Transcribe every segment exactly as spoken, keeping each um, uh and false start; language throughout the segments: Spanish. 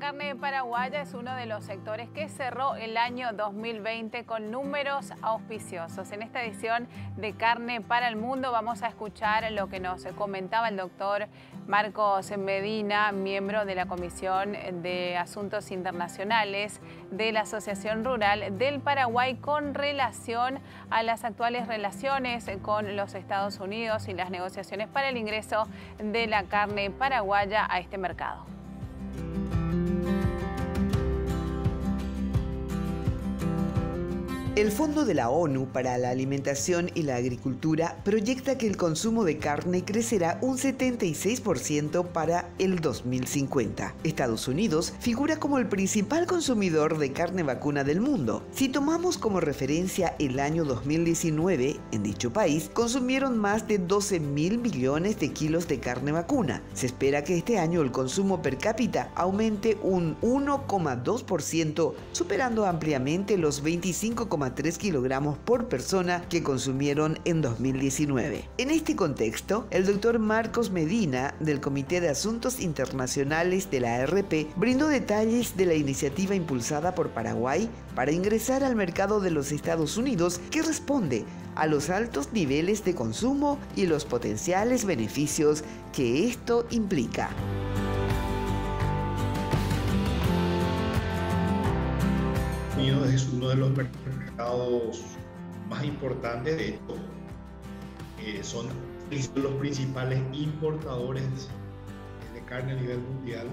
carne paraguaya es uno de los sectores que cerró el año dos mil veinte con números auspiciosos. En esta edición de Carne para el Mundo vamos a escuchar lo que nos comentaba el doctor Marcos Medina, miembro de la Comisión de Asuntos Internacionales de la Asociación Rural del Paraguay, con relación a las actuales relaciones con los Estados Unidos y las negociaciones para el ingreso de la carne paraguaya a este mercado. El Fondo de la ONU para la Alimentación y la Agricultura proyecta que el consumo de carne crecerá un setenta y seis por ciento para el dos mil cincuenta. Estados Unidos figura como el principal consumidor de carne vacuna del mundo. Si tomamos como referencia el año dos mil diecinueve, en dicho país consumieron más de doce mil millones de kilos de carne vacuna. Se espera que este año el consumo per cápita aumente un uno coma dos por ciento, superando ampliamente los veinticinco coma tres kilogramos por persona que consumieron en dos mil diecinueve. En este contexto, el doctor Marcos Medina, del Comité de Asuntos Internacionales de la A R P, brindó detalles de la iniciativa impulsada por Paraguay para ingresar al mercado de los Estados Unidos, que responde a los altos niveles de consumo y los potenciales beneficios que esto implica. Unidos es uno de los mercados más importantes. De hecho, eh, son los principales importadores de carne a nivel mundial.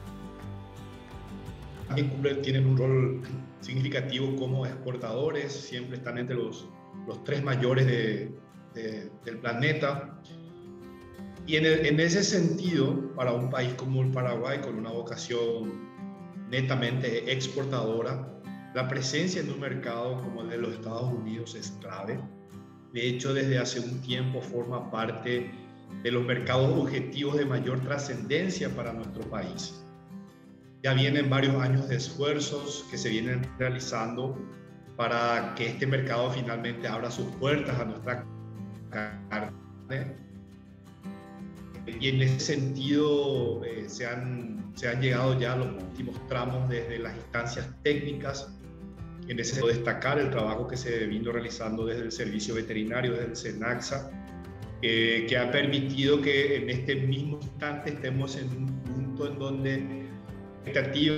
También cumplen, tienen un rol significativo como exportadores, siempre están entre los, los tres mayores de, de, del planeta. Y en, el, en ese sentido, para un país como el Paraguay, con una vocación netamente exportadora, la presencia en un mercado como el de los Estados Unidos es clave. De hecho, desde hace un tiempo forma parte de los mercados objetivos de mayor trascendencia para nuestro país. Ya vienen varios años de esfuerzos que se vienen realizando para que este mercado finalmente abra sus puertas a nuestra carne. Y en ese sentido eh, se, han, se han llegado ya a los últimos tramos desde las instancias técnicas. En ese sentido, destacar el trabajo que se vino realizando desde el servicio veterinario, desde el SENACSA, eh, que ha permitido que en este mismo instante estemos en un punto en donde la expectativa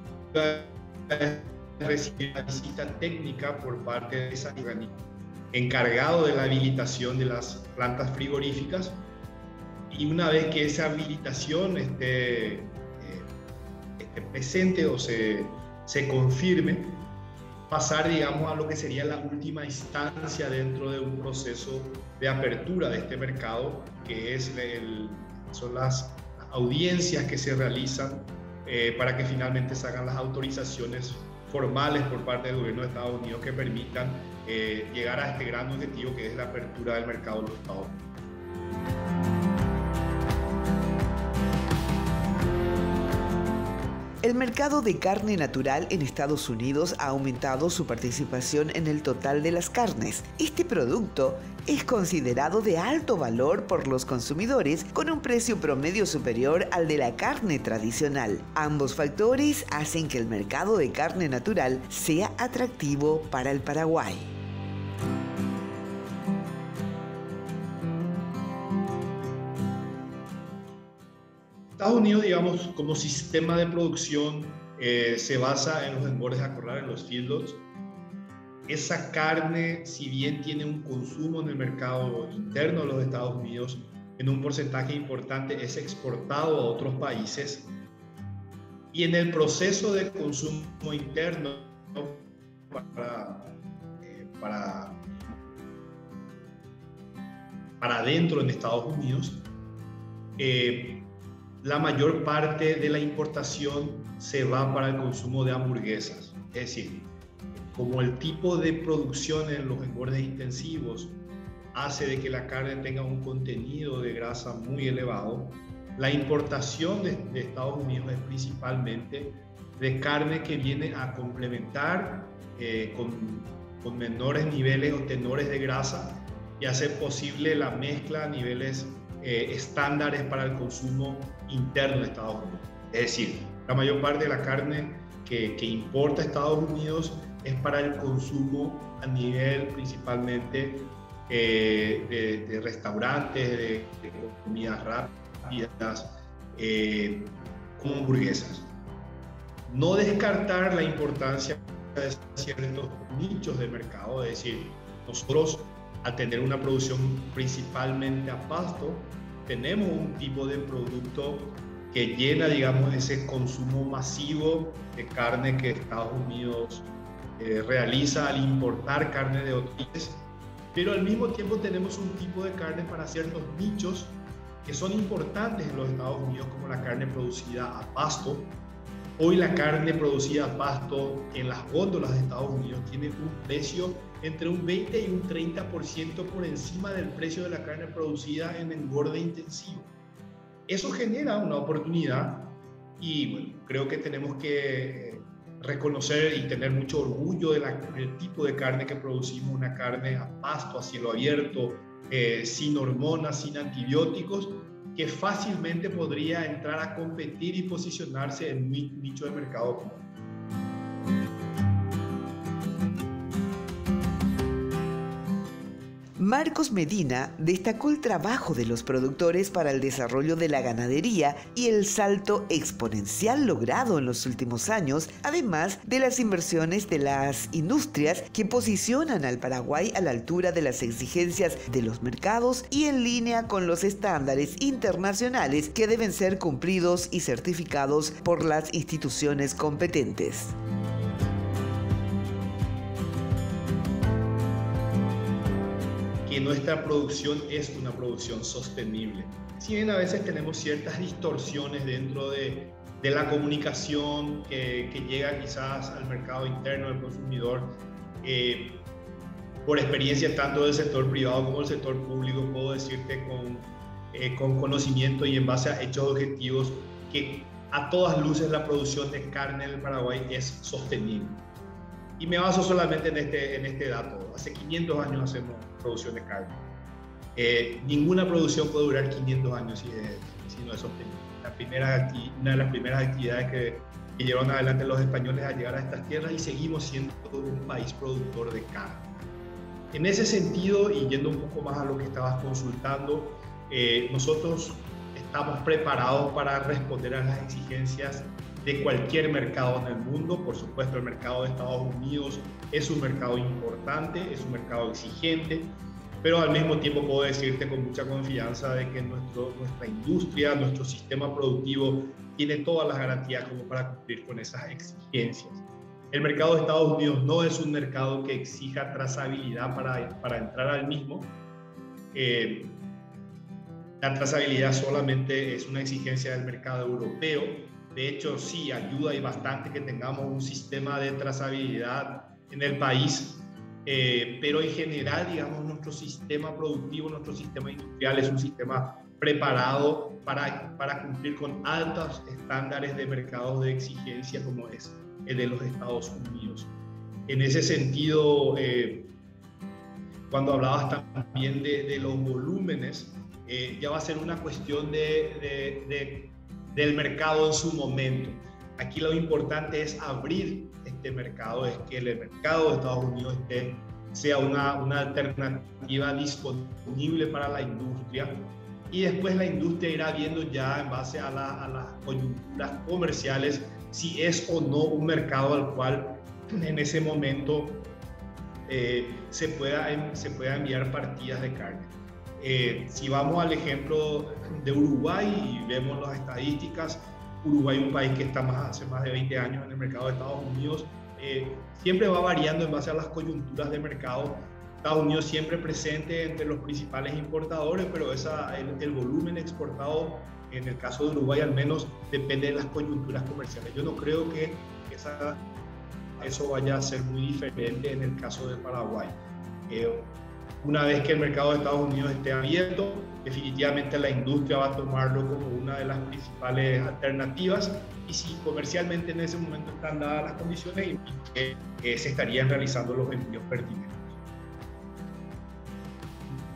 es recibir una visita técnica por parte de ese organismo encargado de la habilitación de las plantas frigoríficas. Y una vez que esa habilitación esté, eh, esté presente o se, se confirme, pasar, digamos, a lo que sería la última instancia dentro de un proceso de apertura de este mercado, que es el, son las audiencias que se realizan eh, para que finalmente se hagan las autorizaciones formales por parte del gobierno de Estados Unidos que permitan eh, llegar a este gran objetivo, que es la apertura del mercado de los Estados Unidos. El mercado de carne natural en Estados Unidos ha aumentado su participación en el total de las carnes. Este producto es considerado de alto valor por los consumidores, con un precio promedio superior al de la carne tradicional. Ambos factores hacen que el mercado de carne natural sea atractivo para el Paraguay. Estados Unidos, digamos, como sistema de producción, eh, se basa en los engordes a corral, en los feedlots. Esa carne, si bien tiene un consumo en el mercado interno de los Estados Unidos, en un porcentaje importante es exportado a otros países. Y en el proceso de consumo interno para, eh, para, para adentro en Estados Unidos, eh, la mayor parte de la importación se va para el consumo de hamburguesas. Es decir, como el tipo de producción en los engordes intensivos hace de que la carne tenga un contenido de grasa muy elevado, la importación de, de Estados Unidos es principalmente de carne que viene a complementar eh, con, con menores niveles o tenores de grasa y hacer posible la mezcla a niveles eh, estándares para el consumo interno de Estados Unidos. Es decir, la mayor parte de la carne que, que importa Estados Unidos es para el consumo a nivel principalmente eh, de, de restaurantes, de, de comidas rápidas, eh, como hamburguesas. No descartar la importancia de ciertos nichos de mercado, es decir, nosotros al tener una producción principalmente a pasto, tenemos un tipo de producto que llena, digamos, ese consumo masivo de carne que Estados Unidos eh, realiza al importar carne de otros países, pero al mismo tiempo tenemos un tipo de carne para ciertos nichos que son importantes en los Estados Unidos, como la carne producida a pasto. Hoy la carne producida a pasto en las góndolas de Estados Unidos tiene un precio entre un veinte y un treinta por ciento por encima del precio de la carne producida en engorde intensivo. Eso genera una oportunidad y bueno, creo que tenemos que reconocer y tener mucho orgullo de la, del tipo de carne que producimos, una carne a pasto, a cielo abierto, eh, sin hormonas, sin antibióticos, que fácilmente podría entrar a competir y posicionarse en un nicho de mercado común. Marcos Medina destacó el trabajo de los productores para el desarrollo de la ganadería y el salto exponencial logrado en los últimos años, además de las inversiones de las industrias que posicionan al Paraguay a la altura de las exigencias de los mercados y en línea con los estándares internacionales que deben ser cumplidos y certificados por las instituciones competentes. Que nuestra producción es una producción sostenible. Si bien a veces tenemos ciertas distorsiones dentro de, de la comunicación que, que llega quizás al mercado interno del consumidor, eh, por experiencia tanto del sector privado como del sector público, puedo decirte con, eh, con conocimiento y en base a hechos objetivos que a todas luces la producción de carne en el Paraguay es sostenible. Y me baso solamente en este, en este dato. Hace quinientos años hacemos producción de carne. Eh, ninguna producción puede durar quinientos años si, es, si no es sostenible. La primera, una de las primeras actividades que, que llevaron adelante los españoles a llegar a estas tierras y seguimos siendo un país productor de carne. En ese sentido, y yendo un poco más a lo que estabas consultando, eh, nosotros estamos preparados para responder a las exigencias de cualquier mercado en el mundo. Por supuesto, el mercado de Estados Unidos es un mercado importante, es un mercado exigente, pero al mismo tiempo puedo decirte con mucha confianza de que nuestro, nuestra industria, nuestro sistema productivo tiene todas las garantías como para cumplir con esas exigencias. El mercado de Estados Unidos no es un mercado que exija trazabilidad para, para entrar al mismo. Eh, la trazabilidad solamente es una exigencia del mercado europeo. De hecho, sí, ayuda y bastante que tengamos un sistema de trazabilidad en el país, eh, pero en general, digamos, nuestro sistema productivo, nuestro sistema industrial es un sistema preparado para, para cumplir con altos estándares de mercados de exigencia como es el de los Estados Unidos. En ese sentido, eh, cuando hablabas también de, de los volúmenes, eh, ya va a ser una cuestión de, de, de del mercado en su momento. Aquí lo importante es abrir este mercado, es que el mercado de Estados Unidos esté, sea una, una alternativa disponible para la industria y después la industria irá viendo ya en base a, la, a las coyunturas comerciales si es o no un mercado al cual en ese momento eh, se, pueda, se pueda enviar partidas de carne. Eh, si vamos al ejemplo de Uruguay y vemos las estadísticas, Uruguay es un país que está más, hace más de veinte años en el mercado de Estados Unidos, eh, siempre va variando en base a las coyunturas de mercado. Estados Unidos siempre presente entre los principales importadores, pero esa, el, el volumen exportado, en el caso de Uruguay al menos, depende de las coyunturas comerciales. Yo no creo que esa, eso vaya a ser muy diferente en el caso de Paraguay. Eh, Una vez que el mercado de Estados Unidos esté abierto, definitivamente la industria va a tomarlo como una de las principales alternativas y si comercialmente en ese momento están dadas las condiciones, eh, eh, se estarían realizando los envíos pertinentes.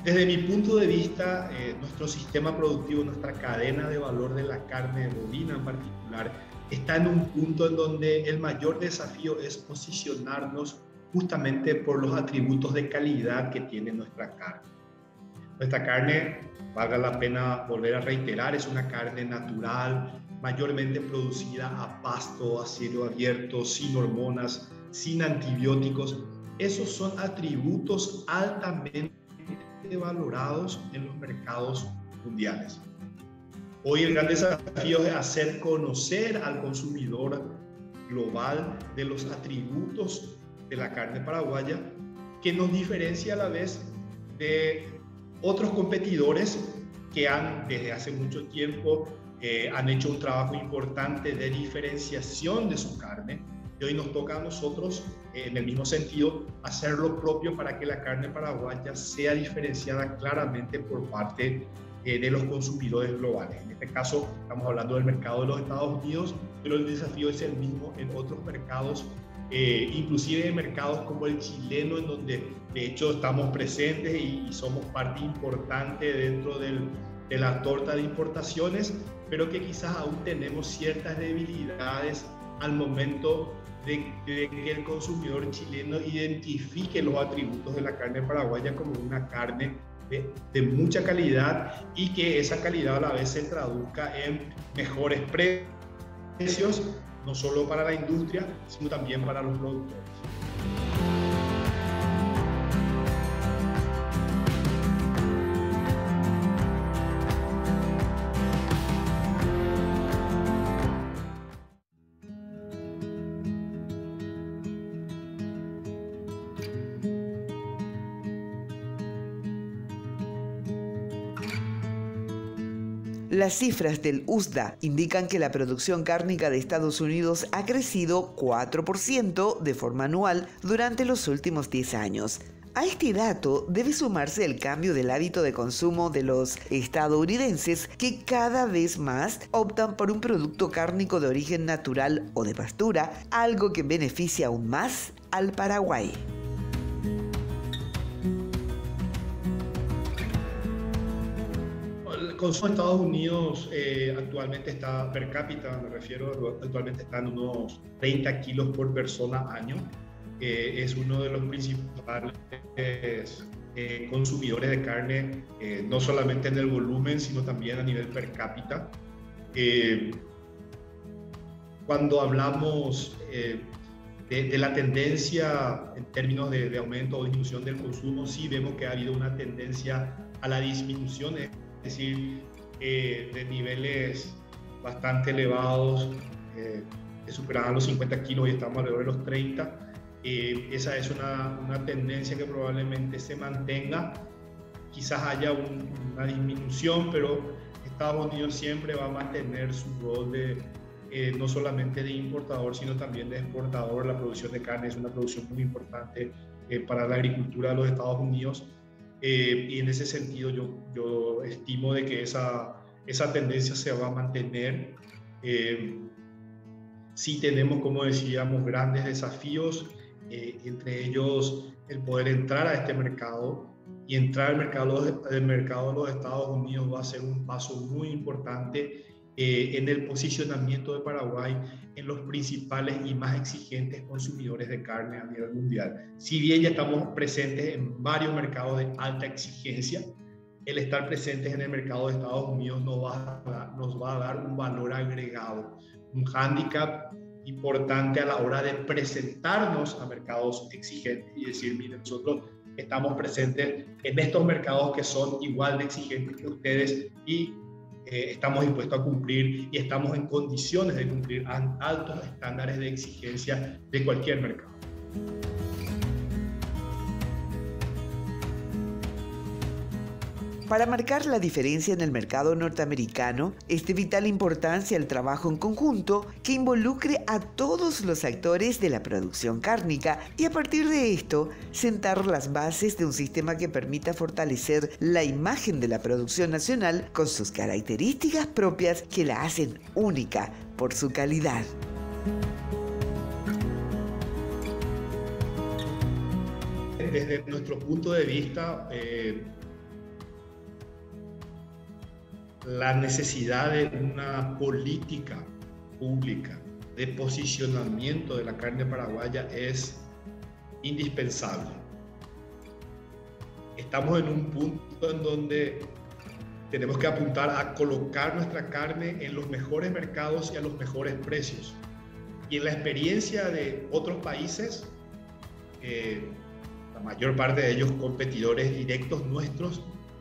Desde mi punto de vista, eh, nuestro sistema productivo, nuestra cadena de valor de la carne bovina en particular, está en un punto en donde el mayor desafío es posicionarnos justamente por los atributos de calidad que tiene nuestra carne. Nuestra carne, valga la pena volver a reiterar, es una carne natural, mayormente producida a pasto, a cielo abierto, sin hormonas, sin antibióticos. Esos son atributos altamente valorados en los mercados mundiales. Hoy el gran desafío es hacer conocer al consumidor global de los atributos de la carne paraguaya que nos diferencia a la vez de otros competidores que han desde hace mucho tiempo eh, han hecho un trabajo importante de diferenciación de su carne. Y hoy nos toca a nosotros, eh, en el mismo sentido, hacer lo propio para que la carne paraguaya sea diferenciada claramente por parte eh, de los consumidores globales. En este caso, estamos hablando del mercado de los Estados Unidos, pero el desafío es el mismo en otros mercados, eh, inclusive en mercados como el chileno, en donde de hecho estamos presentes y, y somos parte importante dentro del, de la torta de importaciones, pero que quizás aún tenemos ciertas debilidades al momento de, de que el consumidor chileno identifique los atributos de la carne paraguaya como una carne de, de mucha calidad y que esa calidad a la vez se traduzca en mejores precios, no solo para la industria, sino también para los productores. Las cifras del U S D A indican que la producción cárnica de Estados Unidos ha crecido cuatro por ciento de forma anual durante los últimos diez años. A este dato debe sumarse el cambio del hábito de consumo de los estadounidenses, que cada vez más optan por un producto cárnico de origen natural o de pastura, algo que beneficia aún más al Paraguay. El consumo en Estados Unidos eh, actualmente está per cápita, me refiero, actualmente está en unos treinta kilos por persona año. Eh, es uno de los principales eh, consumidores de carne, eh, no solamente en el volumen, sino también a nivel per cápita. Eh, cuando hablamos eh, de, de la tendencia en términos de, de aumento o disminución del consumo, sí vemos que ha habido una tendencia a la disminución, es decir, eh, de niveles bastante elevados, eh, que superaban los cincuenta kilos y estamos alrededor de los treinta. Eh, esa es una, una tendencia que probablemente se mantenga. Quizás haya un, una disminución, pero Estados Unidos siempre va a mantener su rol de, eh, no solamente de importador, sino también de exportador. La producción de carne es una producción muy importante eh, para la agricultura de los Estados Unidos. Eh, y en ese sentido yo, yo estimo de que esa, esa tendencia se va a mantener. Eh, sí tenemos, como decíamos, grandes desafíos, eh, entre ellos el poder entrar a este mercado, y entrar al mercado, al mercado de los Estados Unidos va a ser un paso muy importante eh, en el posicionamiento de Paraguay en los principales y más exigentes consumidores de carne a nivel mundial. Si bien ya estamos presentes en varios mercados de alta exigencia, el estar presentes en el mercado de Estados Unidos nos va a, nos va a dar un valor agregado, un hándicap importante a la hora de presentarnos a mercados exigentes y decir, miren, nosotros estamos presentes en estos mercados que son igual de exigentes que ustedes y Eh, estamos dispuestos a cumplir y estamos en condiciones de cumplir altos estándares de exigencia de cualquier mercado. Para marcar la diferencia en el mercado norteamericano, es de vital importancia el trabajo en conjunto que involucre a todos los actores de la producción cárnica y a partir de esto, sentar las bases de un sistema que permita fortalecer la imagen de la producción nacional con sus características propias que la hacen única por su calidad. Desde nuestro punto de vista, eh, la necesidad de una política pública de posicionamiento de la carne paraguaya es indispensable. Estamos en un punto en donde tenemos que apuntar a colocar nuestra carne en los mejores mercados y a los mejores precios. Y en la experiencia de otros países, eh, la mayor parte de ellos competidores directos nuestros,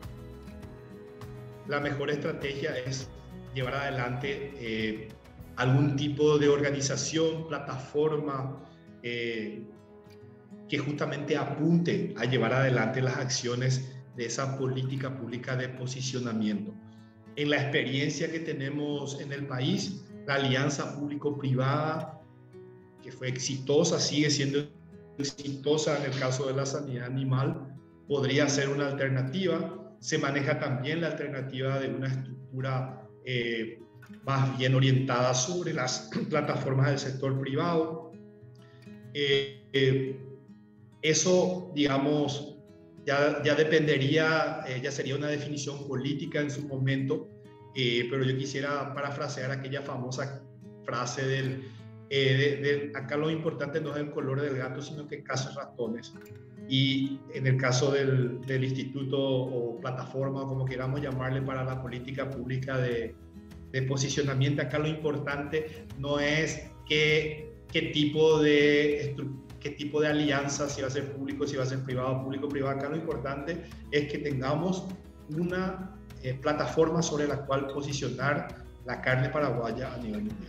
la mejor estrategia es llevar adelante eh, algún tipo de organización, plataforma, eh, que justamente apunte a llevar adelante las acciones de esa política pública de posicionamiento. En la experiencia que tenemos en el país, la alianza público-privada, que fue exitosa, sigue siendo exitosa en el caso de la sanidad animal, podría ser una alternativa. Se maneja también la alternativa de una estructura eh, más bien orientada sobre las plataformas del sector privado. Eh, eh, eso, digamos, ya, ya dependería, eh, ya sería una definición política en su momento, eh, pero yo quisiera parafrasear aquella famosa frase del, eh, de, de, acá lo importante no es el color del gato, sino que cazas ratones. Y en el caso del, del instituto o plataforma, como queramos llamarle, para la política pública de, de posicionamiento, acá lo importante no es qué, qué, tipo de, qué tipo de alianza, si va a ser público, si va a ser privado, público-privado. Acá lo importante es que tengamos una eh, plataforma sobre la cual posicionar la carne paraguaya a nivel mundial.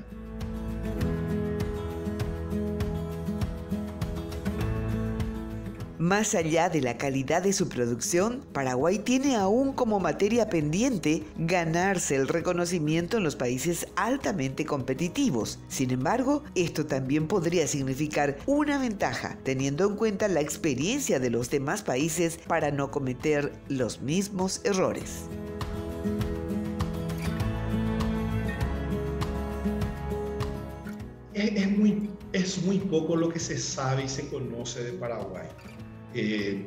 Más allá de la calidad de su producción, Paraguay tiene aún como materia pendiente ganarse el reconocimiento en los países altamente competitivos. Sin embargo, esto también podría significar una ventaja, teniendo en cuenta la experiencia de los demás países para no cometer los mismos errores. Es, es, muy, es muy poco lo que se sabe y se conoce de Paraguay. Eh,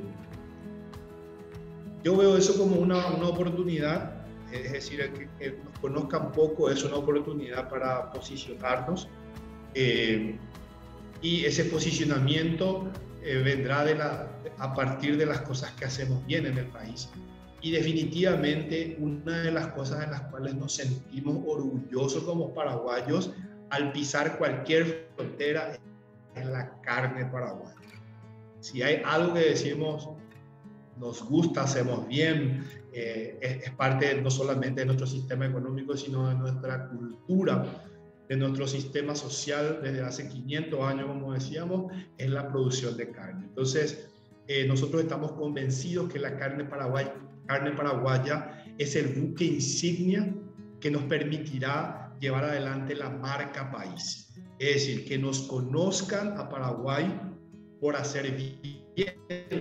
yo veo eso como una, una oportunidad, es decir, que, que nos conozcan poco es una oportunidad para posicionarnos, eh, y ese posicionamiento eh, vendrá de la, a partir de las cosas que hacemos bien en el país. Y definitivamente una de las cosas en las cuales nos sentimos orgullosos como paraguayos al pisar cualquier frontera es la carne paraguaya. Si hay algo que decimos, nos gusta, hacemos bien, eh, es, es parte no solamente de nuestro sistema económico, sino de nuestra cultura, de nuestro sistema social desde hace quinientos años, como decíamos, es la producción de carne. Entonces, eh, nosotros estamos convencidos que la carne paraguaya, carne paraguaya es el buque insignia que nos permitirá llevar adelante la marca país. Es decir, que nos conozcan a Paraguay por hacer bien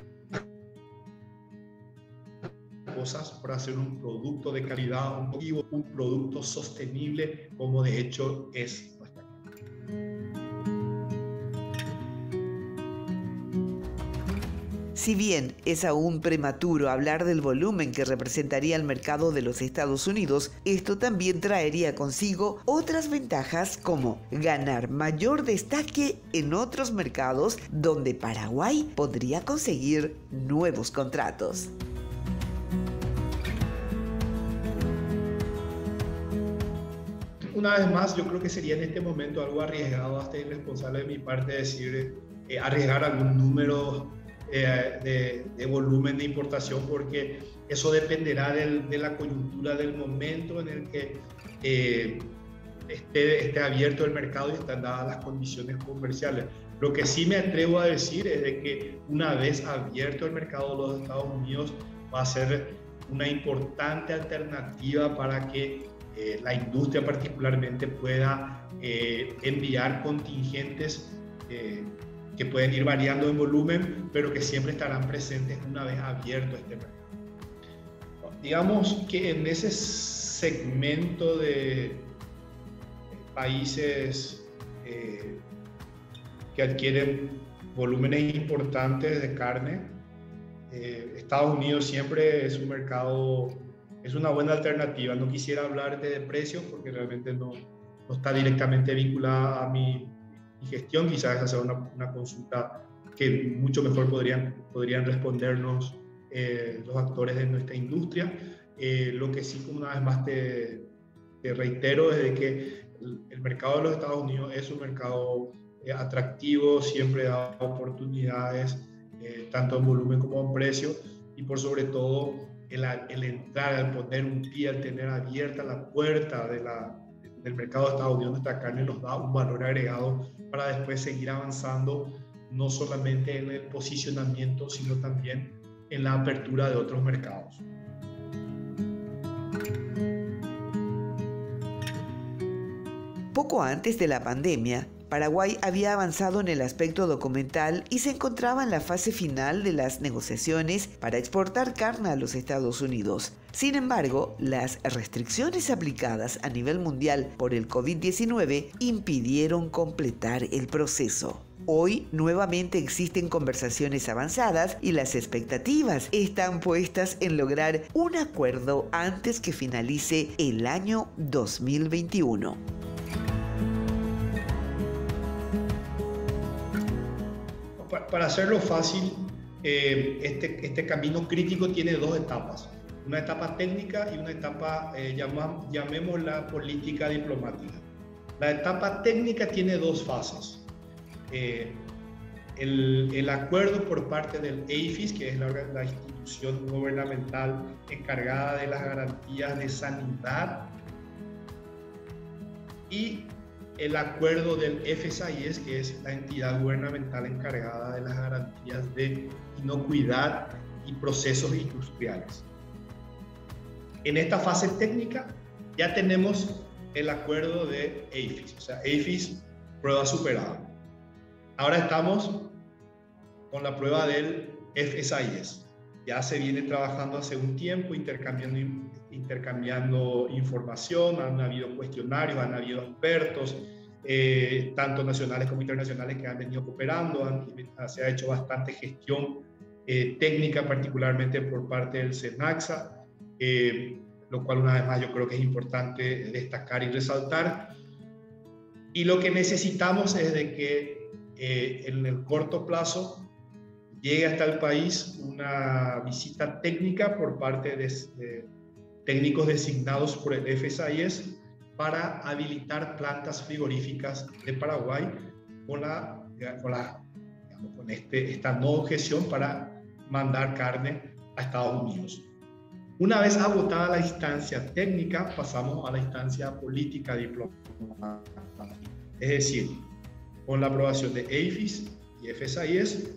cosas, por hacer un producto de calidad, un, un producto sostenible, como de hecho es nuestra carne. Si bien es aún prematuro hablar del volumen que representaría el mercado de los Estados Unidos, esto también traería consigo otras ventajas como ganar mayor destaque en otros mercados donde Paraguay podría conseguir nuevos contratos. Una vez más, yo creo que sería en este momento algo arriesgado, hasta irresponsable de mi parte decir, eh, arriesgar algún número Eh, de, de volumen de importación, porque eso dependerá del, de la coyuntura del momento en el que eh, esté, esté abierto el mercado y están dadas las condiciones comerciales. Lo que sí me atrevo a decir es de que una vez abierto el mercado de los Estados Unidos va a ser una importante alternativa para que eh, la industria particularmente pueda eh, enviar contingentes eh, que pueden ir variando en volumen, pero que siempre estarán presentes una vez abierto este mercado. Digamos que en ese segmento de países eh, que adquieren volúmenes importantes de carne, eh, Estados Unidos siempre es un mercado es una buena alternativa. No quisiera hablarte de precios porque realmente no, no está directamente vinculada a mi, mi gestión. Quizás hacer una, una consulta que mucho mejor podrían, podrían respondernos eh, los actores de nuestra industria. Eh, lo que sí, como una vez más te, te reitero, es de que el, el mercado de los Estados Unidos es un mercado eh, atractivo, siempre da oportunidades, eh, tanto en volumen como en precio, y por sobre todo el, el entrar, al poner un pie, al tener abierta la puerta de la, del mercado de Estados Unidos, nuestra carne nos da un valor agregado para después seguir avanzando, no solamente en el posicionamiento, sino también en la apertura de otros mercados. Poco antes de la pandemia, Paraguay había avanzado en el aspecto documental y se encontraba en la fase final de las negociaciones para exportar carne a los Estados Unidos. Sin embargo, las restricciones aplicadas a nivel mundial por el COVID diecinueve impidieron completar el proceso. Hoy nuevamente existen conversaciones avanzadas y las expectativas están puestas en lograr un acuerdo antes que finalice el año dos mil veintiuno. Para hacerlo fácil, eh, este, este camino crítico tiene dos etapas. Una etapa técnica y una etapa, eh, llamam, llamémosla política diplomática. La etapa técnica tiene dos fases. Eh, el, el acuerdo por parte del A F I S, que es la, la institución gubernamental encargada de las garantías de sanidad, y el acuerdo del F S I S, que es la entidad gubernamental encargada de las garantías de inocuidad y procesos industriales. En esta fase técnica ya tenemos el acuerdo de A F I S, o sea, A F I S, prueba superada. Ahora estamos con la prueba del F S I S. Ya se viene trabajando hace un tiempo, intercambiando, intercambiando información, han habido cuestionarios, han habido expertos, eh, tanto nacionales como internacionales, que han venido cooperando, han, se ha hecho bastante gestión eh, técnica, particularmente por parte del SENACSA, eh, lo cual una vez más yo creo que es importante destacar y resaltar. Y lo que necesitamos es de que eh, en el corto plazo llegue hasta el país una visita técnica por parte de, de técnicos designados por el F S I S para habilitar plantas frigoríficas de Paraguay con, la, con, la, digamos, con este, esta no objeción para mandar carne a Estados Unidos. Una vez agotada la instancia técnica, pasamos a la instancia política diplomática. Es decir, con la aprobación de A F I S y F S I S,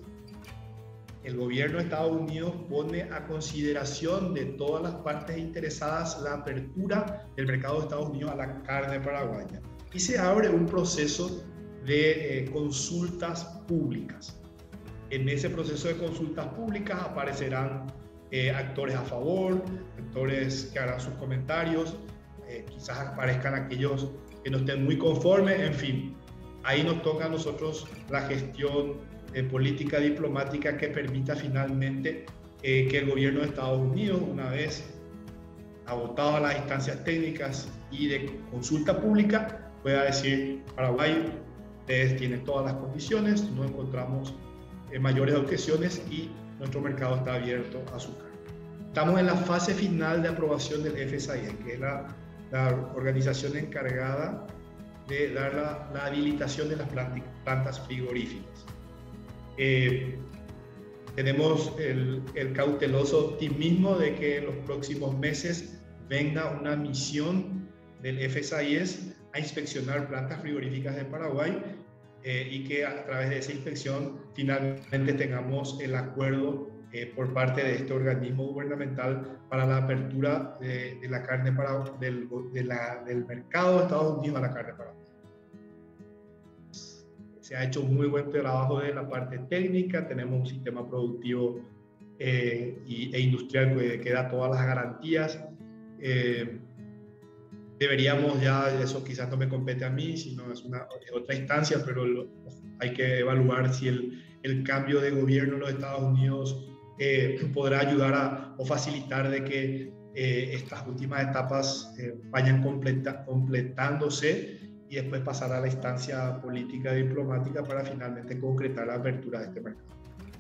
el gobierno de Estados Unidos pone a consideración de todas las partes interesadas la apertura del mercado de Estados Unidos a la carne paraguaya. Y se abre un proceso de eh, consultas públicas. En ese proceso de consultas públicas aparecerán eh, actores a favor, actores que harán sus comentarios, eh, quizás aparezcan aquellos que no estén muy conformes, en fin. Ahí nos toca a nosotros la gestión de política diplomática que permita finalmente eh, que el gobierno de Estados Unidos, una vez agotadas las instancias técnicas y de consulta pública, pueda decir: Paraguay, ustedes tienen todas las condiciones, no encontramos eh, mayores objeciones y nuestro mercado está abierto a su carne. Estamos en la fase final de aprobación del F S I S, que es la, la organización encargada de dar la, la habilitación de las plantas frigoríficas. Eh, tenemos el, el cauteloso optimismo de que en los próximos meses venga una misión del F S I S a inspeccionar plantas frigoríficas de Paraguay eh, y que a través de esa inspección finalmente tengamos el acuerdo eh, por parte de este organismo gubernamental para la apertura de, de la carne para, del, de la, del mercado de Estados Unidos a la carne paraguaya. Se ha hecho un muy buen trabajo de la parte técnica, tenemos un sistema productivo eh, y, e industrial que, que da todas las garantías. Eh, deberíamos ya, eso quizás no me compete a mí, sino es una es otra instancia, pero lo, hay que evaluar si el, el cambio de gobierno en los Estados Unidos eh, podrá ayudar a, o facilitar de que eh, estas últimas etapas eh, vayan completa, completándose y después pasar a la instancia política y diplomática para finalmente concretar la apertura de este mercado.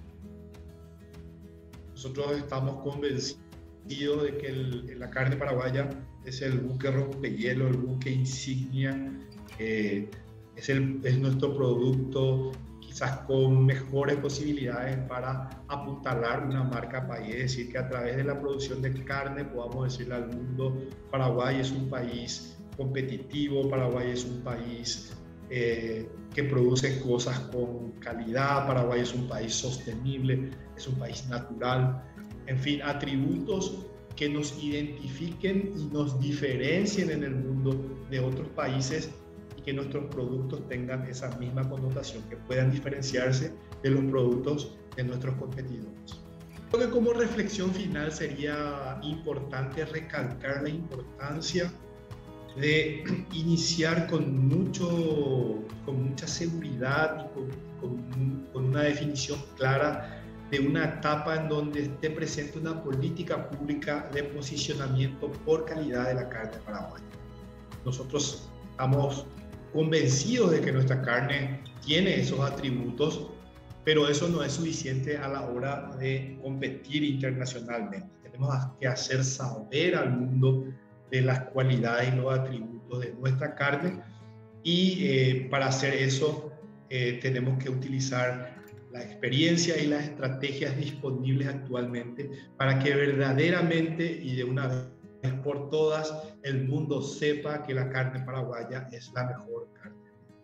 Nosotros estamos convencidos de que el, la carne paraguaya es el buque rompehielo, el buque insignia, eh, es, el, es nuestro producto quizás con mejores posibilidades para apuntalar una marca país, es decir, que a través de la producción de carne podamos decirle al mundo: Paraguay es un país competitivo, Paraguay es un país eh, que produce cosas con calidad, Paraguay es un país sostenible, es un país natural, en fin, atributos que nos identifiquen y nos diferencien en el mundo de otros países y que nuestros productos tengan esa misma connotación, que puedan diferenciarse de los productos de nuestros competidores. Creo que como reflexión final sería importante recalcar la importancia de iniciar con, mucho, con mucha seguridad y con, con, con una definición clara de una etapa en donde esté presente una política pública de posicionamiento por calidad de la carne paraguaya. Nosotros estamos convencidos de que nuestra carne tiene esos atributos, pero eso no es suficiente a la hora de competir internacionalmente. Tenemos que hacer saber al mundo de las cualidades y los atributos de nuestra carne, y eh, para hacer eso eh, tenemos que utilizar la experiencia y las estrategias disponibles actualmente para que verdaderamente y de una vez por todas el mundo sepa que la carne paraguaya es la mejor carne.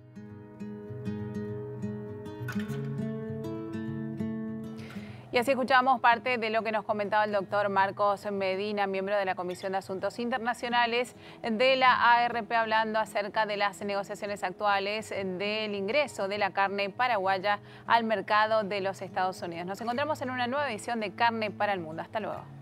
Y así escuchamos parte de lo que nos comentaba el doctor Marcos Medina, miembro de la Comisión de Asuntos Internacionales de la A R P, hablando acerca de las negociaciones actuales del ingreso de la carne paraguaya al mercado de los Estados Unidos. Nos encontramos en una nueva edición de Carne para el Mundo. Hasta luego.